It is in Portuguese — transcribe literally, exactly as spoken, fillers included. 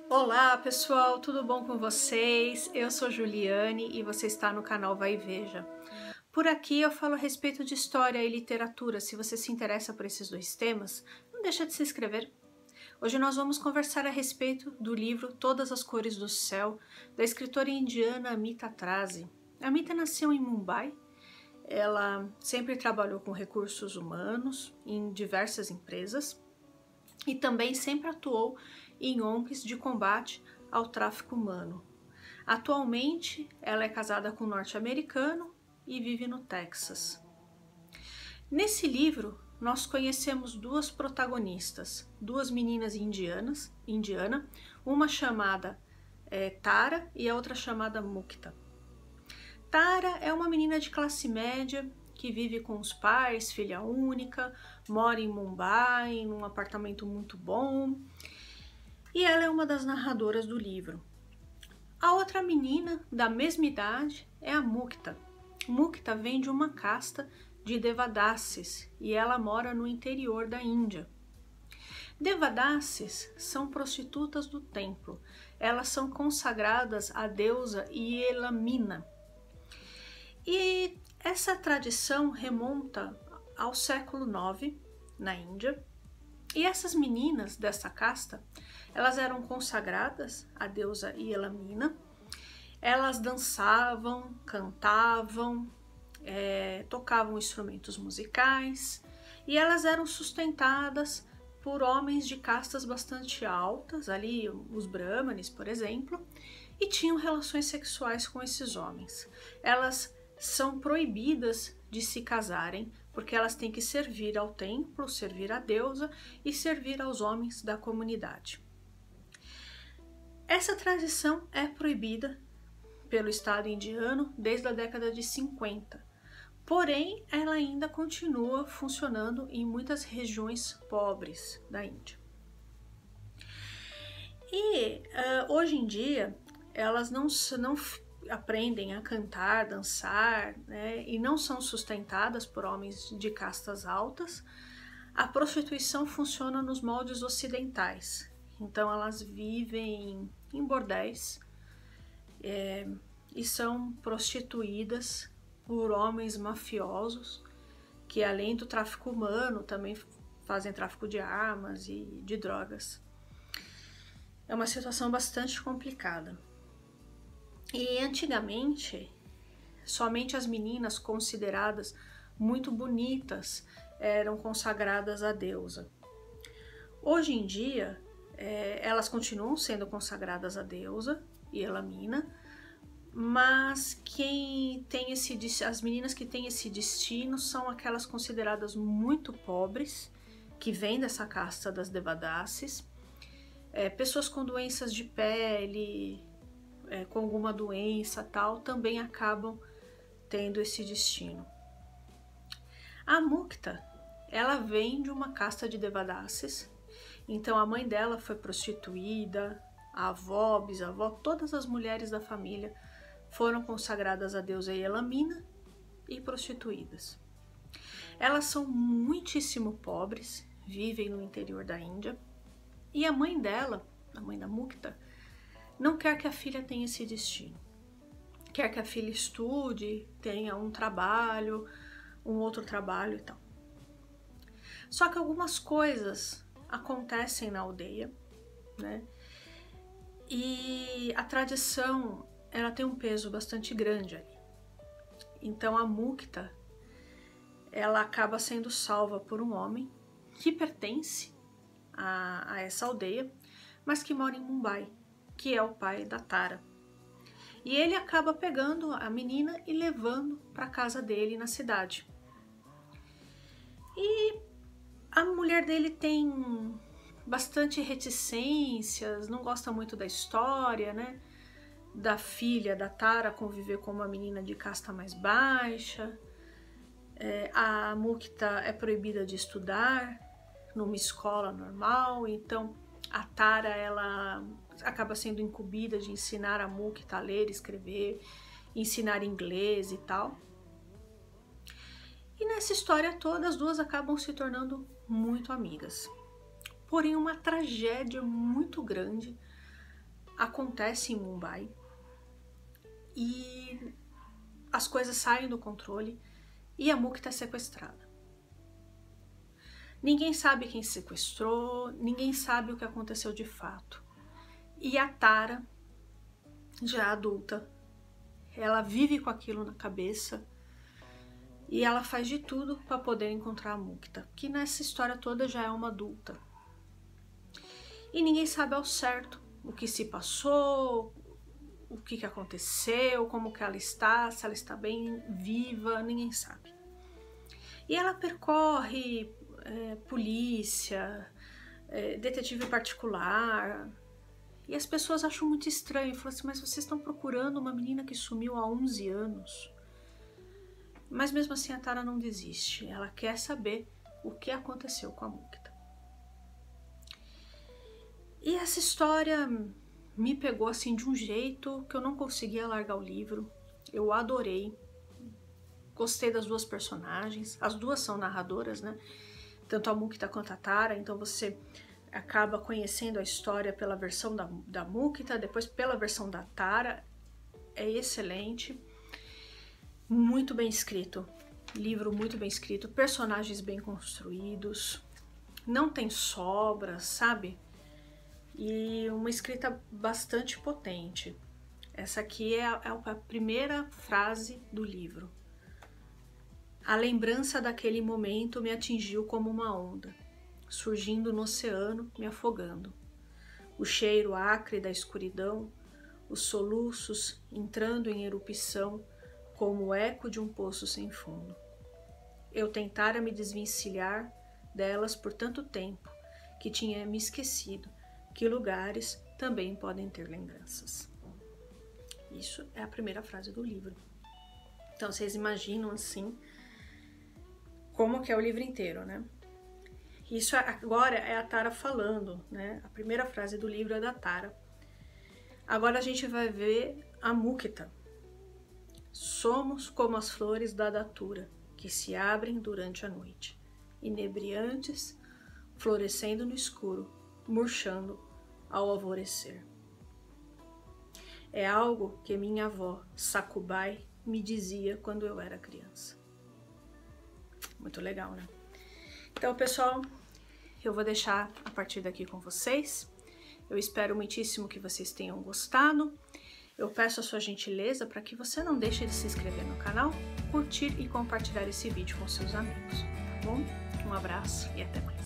Olá pessoal, tudo bom com vocês? Eu sou Juliane e você está no canal Vai e Veja. Por aqui eu falo a respeito de história e literatura. Se você se interessa por esses dois temas, não deixa de se inscrever. Hoje nós vamos conversar a respeito do livro Todas as Cores do Céu, da escritora indiana Amita Trazi. Amita nasceu em Mumbai. Ela sempre trabalhou com recursos humanos em diversas empresas e também sempre atuou em O N Gs de combate ao tráfico humano. Atualmente, ela é casada com um norte-americano e vive no Texas. Nesse livro, nós conhecemos duas protagonistas, duas meninas indianas, indiana, uma chamada é, Tara e a outra chamada Mukta. Tara é uma menina de classe média que vive com os pais, filha única, mora em Mumbai, num apartamento muito bom, e ela é uma das narradoras do livro. A outra menina, da mesma idade, é a Mukta. Mukta vem de uma casta de Devadasis e ela mora no interior da Índia. Devadasis são prostitutas do templo. Elas são consagradas à deusa Yelamina. E essa tradição remonta ao século nove, na Índia, e essas meninas dessa casta, elas eram consagradas à deusa Yelamina, elas dançavam, cantavam, é, tocavam instrumentos musicais, e elas eram sustentadas por homens de castas bastante altas, ali os brahmanes, por exemplo, e tinham relações sexuais com esses homens. Elas são proibidas de se casarem, porque elas têm que servir ao templo, servir à deusa e servir aos homens da comunidade. Essa tradição é proibida pelo Estado indiano desde a década de cinquenta, porém ela ainda continua funcionando em muitas regiões pobres da Índia. E uh, hoje em dia elas não, não aprendem a cantar, dançar, né, e não são sustentadas por homens de castas altas. A prostituição funciona nos moldes ocidentais, então elas vivem em bordéis é, e são prostituídas por homens mafiosos que, além do tráfico humano, também fazem tráfico de armas e de drogas. É uma situação bastante complicada. E antigamente, somente as meninas consideradas muito bonitas eram consagradas à deusa. Hoje em dia, é, elas continuam sendo consagradas à deusa Yelamina, mas quem tem esse, as meninas que têm esse destino são aquelas consideradas muito pobres, que vêm dessa casta das Devadasis, é, pessoas com doenças de pele, É, com alguma doença tal, também acabam tendo esse destino. A Mukta, ela vem de uma casta de Devadasis, então a mãe dela foi prostituída, a avó, bisavó, todas as mulheres da família foram consagradas à deusa Yelamina e prostituídas. Elas são muitíssimo pobres, vivem no interior da Índia, e a mãe dela, a mãe da Mukta, não quer que a filha tenha esse destino. Quer que a filha estude, tenha um trabalho, um outro trabalho e tal. Só que algumas coisas acontecem na aldeia, né? E a tradição, ela tem um peso bastante grande ali. Então a Mukta, ela acaba sendo salva por um homem que pertence a, a essa aldeia, mas que mora em Mumbai, que é o pai da Tara. E ele acaba pegando a menina e levando para a casa dele na cidade. E a mulher dele tem bastante reticências, não gosta muito da história, né? Da filha da Tara conviver com uma menina de casta mais baixa. É, a Mukta é proibida de estudar numa escola normal, então a Tara, ela acaba sendo incumbida de ensinar a Mukta a ler, escrever, ensinar inglês e tal. E nessa história toda, as duas acabam se tornando muito amigas. Porém, uma tragédia muito grande acontece em Mumbai e as coisas saem do controle e a Mukta é sequestrada. Ninguém sabe quem sequestrou, ninguém sabe o que aconteceu de fato. E a Tara, já adulta, ela vive com aquilo na cabeça e ela faz de tudo para poder encontrar a Mukta, que nessa história toda já é uma adulta. E ninguém sabe ao certo o que se passou, o que, que aconteceu, como que ela está, se ela está bem viva, ninguém sabe. E ela percorre é, polícia, é, detetive particular, e as pessoas acham muito estranho, falam assim, mas vocês estão procurando uma menina que sumiu há onze anos. Mas mesmo assim a Tara não desiste, ela quer saber o que aconteceu com a Mukta. E essa história me pegou assim de um jeito que eu não conseguia largar o livro. Eu adorei. Gostei das duas personagens. As duas são narradoras, né? Tanto a Mukta quanto a Tara. Então você acaba conhecendo a história pela versão da, da Mukta, depois pela versão da Tara. É excelente. Muito bem escrito. Livro muito bem escrito. Personagens bem construídos. Não tem sobras, sabe? E uma escrita bastante potente. Essa aqui é a, é a primeira frase do livro. A lembrança daquele momento me atingiu como uma onda, surgindo no oceano, me afogando. O cheiro acre da escuridão, os soluços entrando em erupção, como o eco de um poço sem fundo. Eu tentara me desvencilhar delas por tanto tempo, que tinha me esquecido que lugares também podem ter lembranças. Isso é a primeira frase do livro. Então vocês imaginam assim como que é o livro inteiro, né? Isso agora é a Tara falando, né? A primeira frase do livro é da Tara. Agora a gente vai ver a Mukta. Somos como as flores da datura que se abrem durante a noite, inebriantes, florescendo no escuro, murchando ao alvorecer. É algo que minha avó, Sakubai, me dizia quando eu era criança. Muito legal, né? Então, pessoal, eu vou deixar a partir daqui com vocês. Eu espero muitíssimo que vocês tenham gostado. Eu peço a sua gentileza para que você não deixe de se inscrever no canal, curtir e compartilhar esse vídeo com seus amigos, tá bom? Um abraço e até mais.